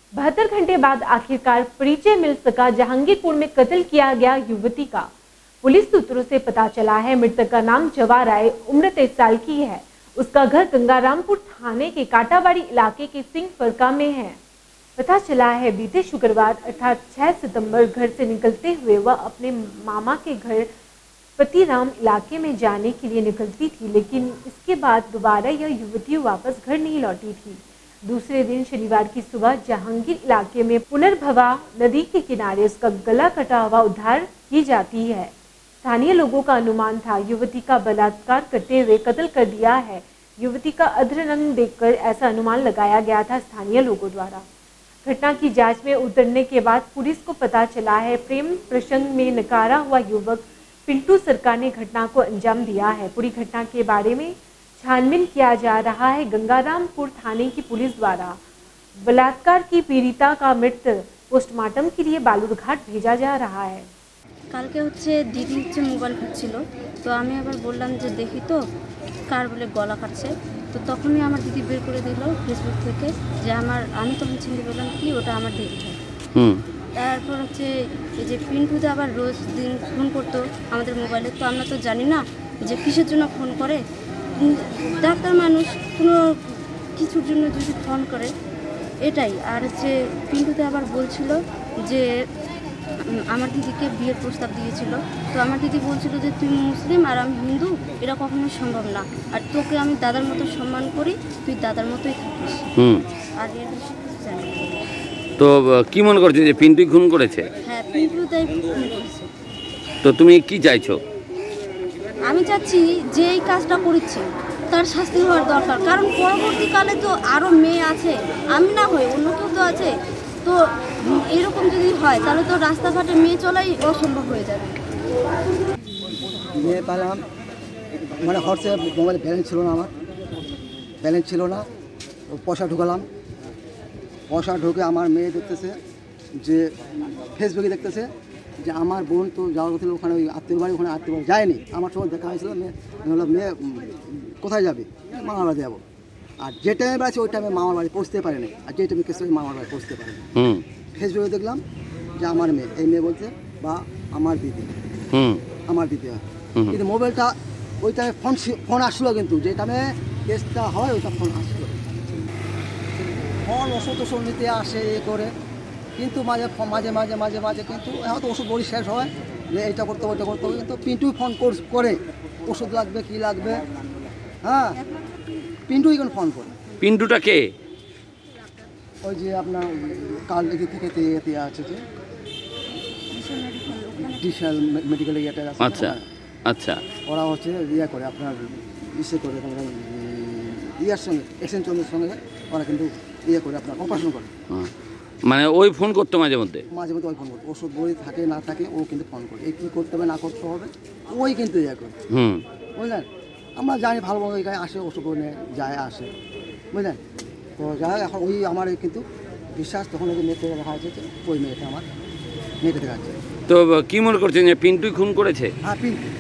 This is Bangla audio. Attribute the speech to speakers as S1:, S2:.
S1: 72 घंटे बाद आखिरकार परिचय मिल सका। जहांगीरपुर में कत्ल किया गया युवती का। पुलिस सूत्रों से पता चला है मृतक का नाम जवा राय उम्र 23 साल की है। उसका घर गंगारामपुर थाने के काटाबाड़ी इलाके के सिंह फरका में है। पता चला है बीते शुक्रवार अर्थात 6 सितंबर घर से निकलते हुए वह अपने मामा के घर पतिराम इलाके में जाने के लिए निकलती थी, लेकिन इसके बाद दोबारा यह युवती वापस घर नहीं लौटी थी। दूसरे दिन शनिवार की सुबह जहांगीर इलाके में पुनर्भवा नदी के किनारे उसका गला कटा हुआ उद्धार की जाती है। स्थानीय लोगों का अनुमान था युवती का बलात्कार करते हुए कत्ल कर दिया है। युवती का अधरंग देखकर ऐसा अनुमान लगाया गया था स्थानीय लोगों द्वारा। घटना की जांच में उतरने के बाद पुलिस को पता चला है प्रेम प्रसंग में नकारा हुआ युवक पिंटू सरकार ने घटना को अंजाम दिया है। पूरी घटना के बारे में छानबीन किया जा रहा है। गंगारामपुर थाने की पुलिस द्वारा बलात्कार की पीड़िता का मृत पोस्टमार्टम के लिए बालूरघाट भेजा जा रहा है।
S2: কালকে হচ্ছে দিদি হচ্ছে মোবাইল ঘাটছিল, তো আমি আবার বললাম যে দেখি তো কার বলে গলা কাটছে। তো তখনই আমার দিদি বের করে দিল ফেসবুক থেকে যে আমি তখন চিনতে পারলাম কি ওটা আমার দিদি হয়। তারপর হচ্ছে এই যে পিন্টুতে আবার রোজ দিন ফোন করতো আমাদের মোবাইলে, তো আমরা তো জানি না যে কিসের জন্য ফোন করে। ডাক্তার মানুষ কোনো কিছুর জন্য যদি ফোন করে এটাই। আর হচ্ছে পিন্টুতে আবার বলছিল যে আমার দিদিকে বিয়ের প্রস্তাব দিয়েছিল, তো আমার দিদি বলছিল যে তুই মুসলিম আর আমি হিন্দু, এটা কখনোই সম্ভব না, আর তোকে আমি দাদার মতো সম্মান করি, তুই দাদার মতোই থাকিস। আর এর বেশি কিছু জানি না।
S3: তো কি মনে করছেন যে পিন্টুই খুন করেছে?
S2: হ্যাঁ, পিন্টু তাই খুন করেছে।
S3: তো তুমি কি চাইছো?
S2: আমি চাচ্ছি যে এই কাজটা করেছে তার শাস্তি হওয়ার দরকার, কারণ পরবর্তীকালে তো আরও মেয়ে আছে, আমি না হয়ে অন্য কেউ তো আছে। তো এরকম যদি হয় তাহলে তো রাস্তাঘাটে মেয়ে চলাই অসম্ভব হয়ে যাবে।
S4: মেয়ে পেলাম মানে হোয়াটসঅ্যাপ মোবাইলে ব্যালেন্স ছিল না, আমার ব্যালেন্স ছিল না, পয়সা ঢুকালাম। পয়সা ঢুকে আমার মেয়ে দেখতেছে যে ফেসবুকে দেখতেছে যে আমার বোন তো যাওয়ার কথা ওখানে ওই আত্মীয় বাড়ি, ওখানে আত্মীয় বাড়ি যায়নি। আমার সঙ্গে দেখা হয়েছিল, মেয়ে কোথায় যাবে? মামার বাড়ি যাবো। আর যে টাইমে আছে ওই টাইমে মামার বাড়ি পৌঁছতে পারেনি, আর যে টাইমে কেসে মামার বাড়ি পৌঁছতে পারেনি। ফেসবুকে দেখলাম যে আমার মেয়ে, এই মেয়ে বলছে বা আমার দিদি, আমার দিদি হয়। কিন্তু মোবাইলটা ওই টাইমে ফোন আসলো, কিন্তু যে টাইমে কেসটা হয় ওইটা ফোন আসলো। ফোন ওষুধ নিতে আসে এ করে, কিন্তু মাঝে মাঝে কিন্তু হয়তো ওষুধ বড়ি শেষ হয় যে এইটা করতে ওইটা করতে হবে, কিন্তু পিন্টুই ফোন করে ওষুধ লাগবে কি লাগবে। হ্যাঁ, পিন্টুই এখন ফোন করে।
S3: পিন্টুটা কে?
S4: ওই যে আপনার কাল এদিক থেকে এতে আছে যে ডিশাল মেডিকেল ইয়েটা আছে।
S3: আচ্ছা আচ্ছা,
S4: ওরা হচ্ছে ইয়ে করে আপনার ইসে করে ইয়ার সঙ্গে এক্সচেঞ্জ চন্দ্রের সঙ্গে ওরা কিন্তু ইয়ে করে আপনার অপারেশন করে।
S3: মানে ওই ফোন করতো মাঝে মধ্যে
S4: ওই ফোন করতো, ওষুধ বই থাকে না থাকে ও কিন্তু ফোন করে, এই কী করতে হবে না করতে হবে ওই কিন্তু ইয়ে করে। বুঝলেন, আমরা জানি ভালোভাবে এখানে আসে, ওষুধ নিয়ে যায় আসে, বুঝলেন। তো যাই এখন ওই আমার কিন্তু বিশ্বাস তখন ওই মেয়েকে দেখা যাচ্ছে ওই মেয়েটা আমার মেয়েকে দেখা যাচ্ছে।
S3: তো কি মনে করছেন যে পিন্টুই খুন করেছে?
S4: হ্যাঁ, পিন্টু।